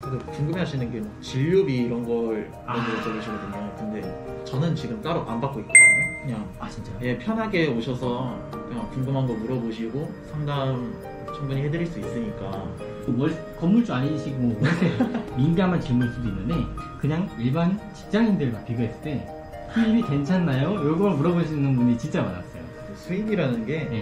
그래서 궁금해하시는 게 진료비 이런 걸 먼저 여쭤보시거든요. 근데 저는 지금 따로 안 받고 있거든요. 그냥 진짜요? 예, 편하게 오셔서 그냥 궁금한 거 물어보시고 상담 충분히 해드릴 수 있으니까. 건물주 아니시고 뭐 월세 민감한 질문일 수도 있는데 그냥 일반 직장인들과 비교했을 때 수입이 괜찮나요? 이걸 물어보시는 분이 진짜 많았어요. 수입이라는 게 네.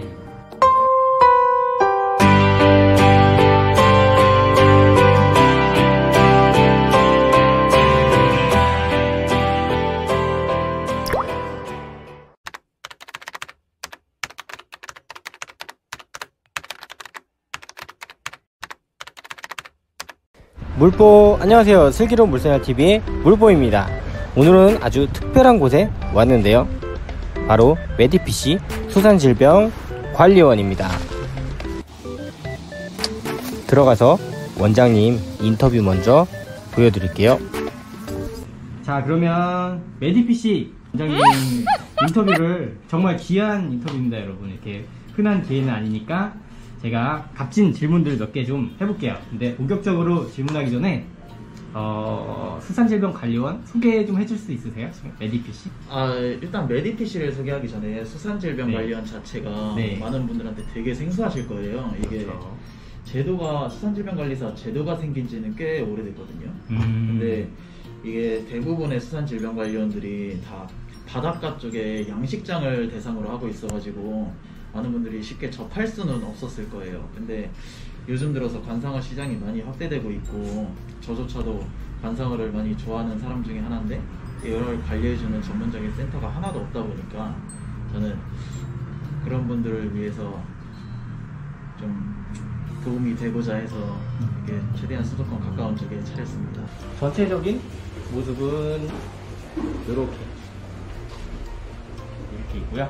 물보, 안녕하세요. 슬기로운 물생활TV의 물보입니다. 오늘은 아주 특별한 곳에 왔는데요, 바로 메디피시 수산질병관리원입니다. 들어가서 원장님 인터뷰 먼저 보여드릴게요. 자, 그러면 메디피시 원장님 인터뷰를, 정말 귀한 인터뷰입니다 여러분. 이렇게 흔한 기회는 아니니까 제가 값진 질문들을 몇 개 좀 해볼게요. 근데 본격적으로 질문하기 전에 수산질병관리원 소개 좀 해줄 수 있으세요? 메디피시? 일단 메디피시를 소개하기 전에 수산질병관리원 자체가 많은 분들한테 되게 생소하실 거예요. 이게 그렇죠. 제도가, 수산질병관리사 제도가 생긴 지는 꽤 오래됐거든요. 근데 이게 대부분의 수산질병관리원들이 다 바닷가 쪽에 양식장을 대상으로 하고 있어가지고 많은 분들이 쉽게 접할 수는 없었을 거예요. 근데 요즘 들어서 관상어 시장이 많이 확대되고 있고, 저조차도 관상어를 많이 좋아하는 사람 중에 하나인데 이걸 관리해주는 전문적인 센터가 하나도 없다 보니까 저는 그런 분들을 위해서 좀 도움이 되고자 해서 이렇게 최대한 수도권 가까운 쪽에 차렸습니다. 전체적인 모습은 이렇게 있고요.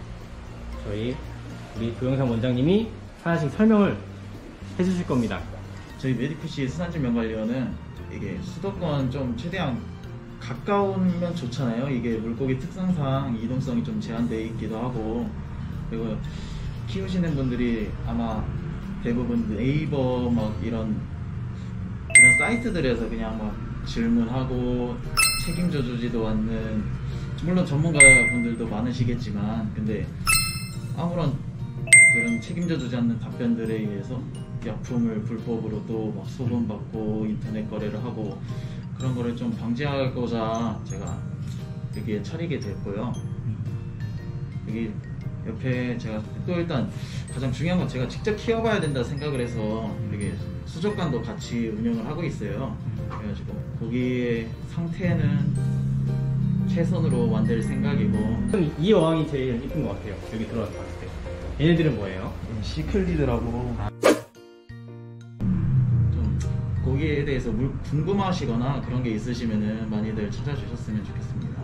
우리 조영상 원장님이 하나씩 설명을 해주실 겁니다. 저희 메디피시 수산질병관리원은 이게 수도권 좀 최대한 가까우면 좋잖아요. 이게 물고기 특성상 이동성이 좀 제한되어 있기도 하고, 그리고 키우시는 분들이 아마 대부분 네이버 막 이런 사이트들에서 그냥 막 질문하고 책임져 주지도 않는, 물론 전문가분들도 많으시겠지만, 근데 아무런 그런 책임져 주지 않는 답변들에 의해서 약품을 불법으로 또 막 소금받고 인터넷 거래를 하고, 그런 거를 좀 방지하고자 제가 여기에 차리게 됐고요. 여기 옆에 제가 또 일단 가장 중요한 건 제가 직접 키워봐야 된다 생각을 해서 이게 수족관도 같이 운영을 하고 있어요. 그래가지고 거기에 상태는 최선으로 만들 생각이고. 이 어항이 제일 이쁜 것 같아요. 여기 들어와서 봤을 때. 얘네들은 뭐예요? 시클리드라고. 좀 거기에 대해서 궁금하시거나 그런 게 있으시면은 많이들 찾아주셨으면 좋겠습니다.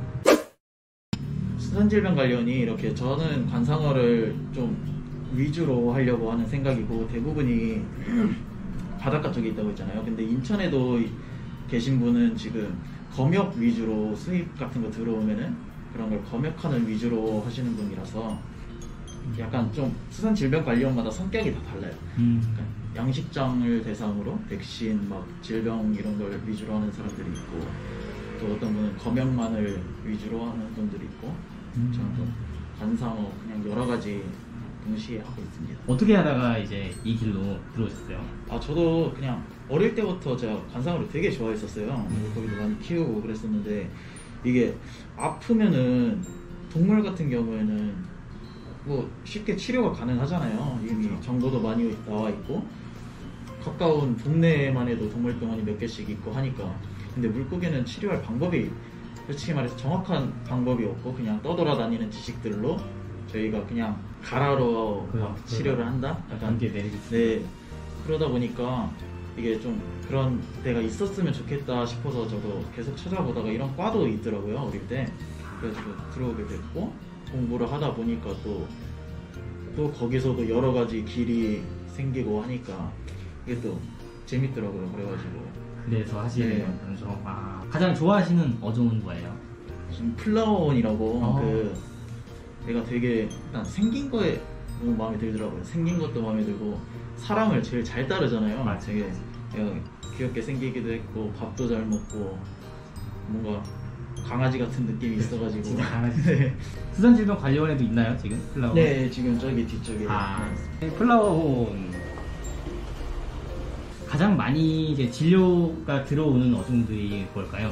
수산질병관리원이 이렇게, 저는 관상어를 좀 위주로 하려고 하는 생각이고, 대부분이 바닷가 쪽에 있다고 했잖아요. 근데 인천에도 계신 분은 지금 검역 위주로 수입 같은 거 들어오면은 그런 걸 검역하는 위주로 하시는 분이라서 약간 좀 수산질병관리원마다 성격이 다 달라요. 그러니까 양식장을 대상으로 백신 막 질병 이런 걸 위주로 하는 사람들이 있고, 또 어떤 분은 검역만을 위주로 하는 분들이 있고, 저는 또 관상어 그냥 여러 가지 동시에 하고 있습니다. 어떻게 하다가 이제 이 길로 들어오셨어요? 저도 그냥 어릴 때부터 제가 관상어를 되게 좋아했었어요. 물고기도 많이 키우고 그랬었는데, 이게 아프면은 동물 같은 경우에는 뭐 쉽게 치료가 가능하잖아요. 이미 정보도 많이 나와 있고, 가까운 동네에만 해도 동물병원이 몇 개씩 있고 하니까. 근데 물고기는 치료할 방법이, 솔직히 말해서 정확한 방법이 없고, 그냥 떠돌아다니는 지식들로 저희가 그냥 가라로 치료를 한다? 약간 네, 그러다 보니까 이게 좀 그런 데가 있었으면 좋겠다 싶어서 저도 계속 찾아보다가 이런 과도 있더라고요, 어릴 때. 그래가지고 들어오게 됐고, 공부를 하다 보니까 또 거기서도 여러 가지 길이 생기고 하니까 이게 또 재밌더라고요. 그래서 하시는 거죠. 가장 좋아하시는 어종은 뭐예요? 지금 플라워원이라고, 얘가 되게 일단 생긴 거에 너무 마음에 들더라고요. 생긴 것도 마음에 들고, 사람을 제일 잘 따르잖아요. 되게 얘가 귀엽게 생기기도 했고 밥도 잘 먹고 뭔가 강아지 같은 느낌이 있어가지고 진짜 강아지. 네. 수산질병관리원에도 있나요 지금 플라워? 네, 지금 저기 뒤쪽에 플라워홈 가장 많이 이제 진료가 들어오는 어종들이 뭘까요?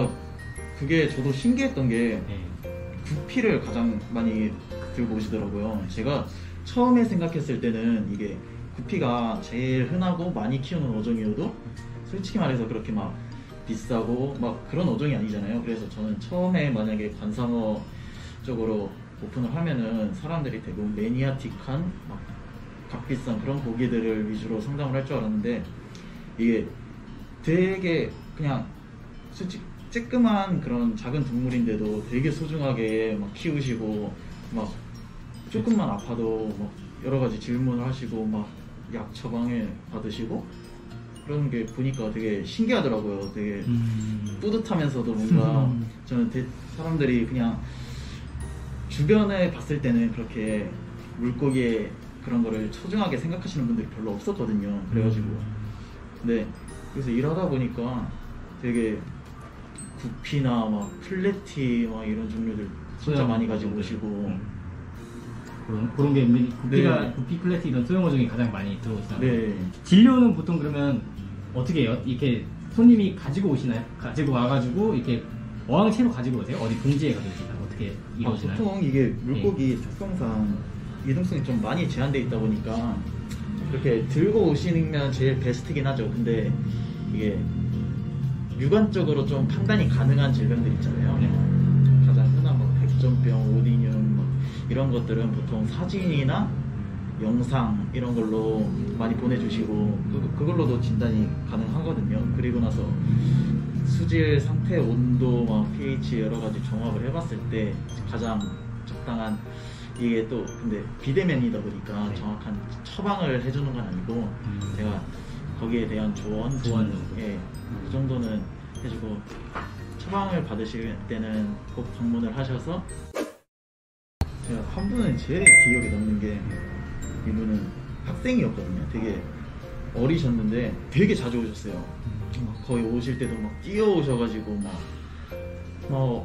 그게 저도 신기했던 게 네. 구피를 가장 많이 들고 오시더라고요. 제가 처음에 생각했을 때는 이게 구피가 제일 흔하고 많이 키우는 어종이어도 솔직히 말해서 그렇게 막 비싸고 막 그런 어종이 아니잖아요. 그래서 저는 처음에 만약에 관상어 쪽으로 오픈을 하면은 사람들이 대부분 매니아틱한 막 값비싼 그런 고기들을 위주로 상담을 할 줄 알았는데 이게 되게 그냥 솔직히 쬐끄만 그런 작은 동물인데도 되게 소중하게 막 키우시고 막 조금만 아파도 막 여러 가지 질문을 하시고 막 약 처방을 받으시고 그런 게 보니까 되게 신기하더라고요. 되게 뿌듯하면서도 뭔가 저는 사람들이 그냥 주변에 봤을 때는 그렇게 물고기에 그런 거를 소중하게 생각하시는 분들이 별로 없었거든요. 그래가지고 네, 그래서 일하다 보니까 되게 구피나 막 플래티 막 이런 종류들 진짜 많이 가지고 오시고 그런 게 구피가 네. 구피 플래티 이런 소형 어종이 가장 많이 들어오시나요? 네. 진료는 보통 그러면 어떻게 해요? 이렇게 손님이 가지고 오시나요? 가지고 와가지고 이렇게 어항채로 가지고 오세요? 어디 봉지에 가지고 오시나요? 어떻게 이루어지나요? 보통 이게 물고기 특성상 이동성이 좀 많이 제한돼 있다 보니까 이렇게 들고 오시면 제일 베스트긴 하죠. 근데 이게 육안적으로 좀 판단이 가능한 질병들 있잖아요. 네. 가장 흔한 뭐 백전병, 오디뇽 뭐 이런 것들은 보통 사진이나 영상 이런 걸로 많이 보내주시고 그걸로도 진단이 가능하거든요. 그리고 나서 수질 상태, 온도, 막 pH 여러 가지 종합을 해봤을 때 가장 적당한 이게 또 근데 비대면이다 보니까 네. 정확한 처방을 해주는 건 아니고 제가 거기에 대한 조언 정도. 예, 그 정도는 해주고 처방을 받으실 때는 꼭 방문을 하셔서 제가 한 분은 제일 기억에 남는 게 이분은 학생이었거든요. 되게 어리셨는데 되게 자주 오셨어요. 막 거의 오실 때도 막 뛰어오셔가지고 막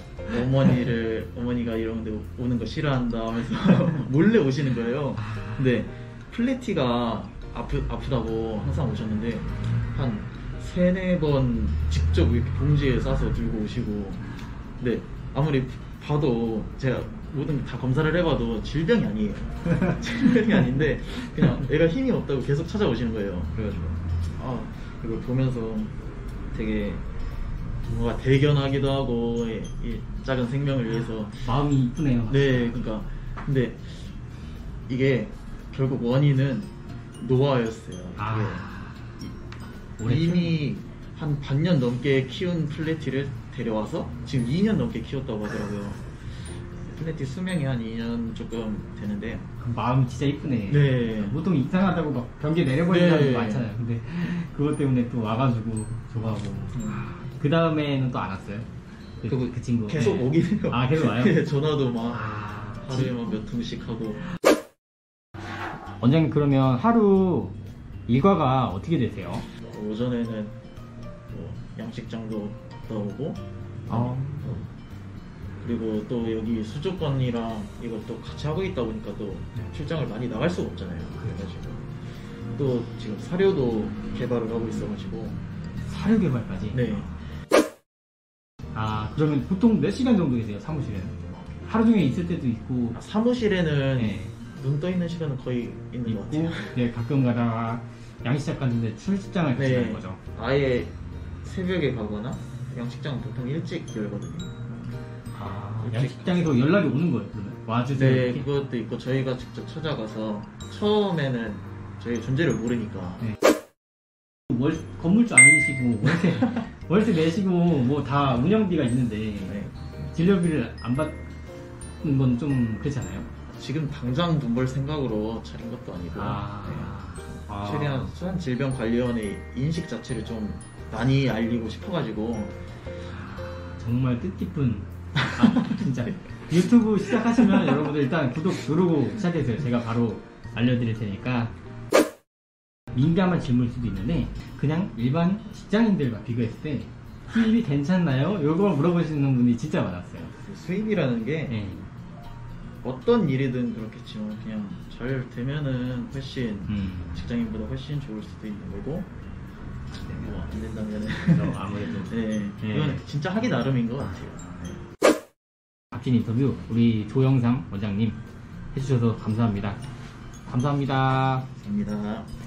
어머니가 이런데 오는 거 싫어한다 하면서 몰래 오시는 거예요. 근데 플래티가 아프다고 항상 오셨는데 한 3-4번 직접 이렇게 봉지에 싸서 들고 오시고 근데 아무리 봐도 제가 모든 다 검사를 해봐도 질병이 아니에요. 질병이 아닌데 그냥 애가 힘이 없다고 계속 찾아오시는 거예요. 그래가지고 이걸 보면서 되게 뭔가 대견하기도 하고 이 작은 생명을 위해서 마음이 이쁘네요. 네, 그러니까 근데 이게 결국 원인은 노화였어요. 이미 한 반년 넘게 키운 플래티를 데려와서 지금 2년 넘게 키웠다고 하더라고요. 플래티 수명이 한 2년 조금 되는데 마음이 진짜 이쁘네. 네. 보통 이상하다고 막 경계 내려버리는 사람도 네. 많잖아요. 근데 그것 때문에 또 와가지고 좋아하고 그 다음에는 또 안 왔어요? 그 친구 계속 네. 오긴 해요. 계속 와요? 네, 전화도 막 하루에 막 몇 통씩 하고. 원장님 그러면 하루 일과가 어떻게 되세요? 오전에는 뭐 양식장도 나오고 그리고 또 여기 수족관이랑 이것도 같이 하고 있다 보니까 또 출장을 많이 나갈 수가 없잖아요. 그래가지고 또 지금 사료도 개발을 하고 있어가지고 사료 개발까지? 네. 그러면 보통 몇 시간 정도 계세요 사무실에는? 하루 중에 있을 때도 있고 사무실에는 네. 눈 떠 있는 시간은 거의 있는 것 같아요. 네, 가끔 가다가 양식장 갔는데 출장을 같이 가는 거죠. 아예 새벽에 가거나 양식장은 보통 일찍 열거든요. 양식장에서 연락이 오는 거예요 그러면? 와주세요 네, 이렇게? 그것도 있고 저희가 직접 찾아가서 처음에는 저희 존재를 모르니까 네. 건물주 아니시고 월세 내시고 뭐 다 운영비가 있는데 네. 진료비를 안 받는 건 좀 그렇지 않아요? 지금 당장 돈 벌 생각으로 차린 것도 아니고 최대한 수산질병관리원의 인식 자체를 좀 많이 알리고 싶어가지고 정말 뜻깊은 진짜 유튜브 시작하시면 여러분들 일단 구독 누르고 시작해주세요. 제가 바로 알려드릴 테니까 민감한 질문일 수도 있는데 그냥 일반 직장인들과 비교했을 때 수입이 괜찮나요? 이걸 물어보시는 분이 진짜 많았어요. 수입이라는 게 네. 어떤 일이든 그렇겠지만 그냥 잘 되면은 훨씬 직장인보다 훨씬 좋을 수도 있는 거고 뭐 안 된다면은 아무래도 네, 네. 이건 진짜 하기 나름인 것 같아요. 값진 인터뷰 우리 조영삼 원장님 해주셔서 감사합니다. 감사합니다. 감사합니다.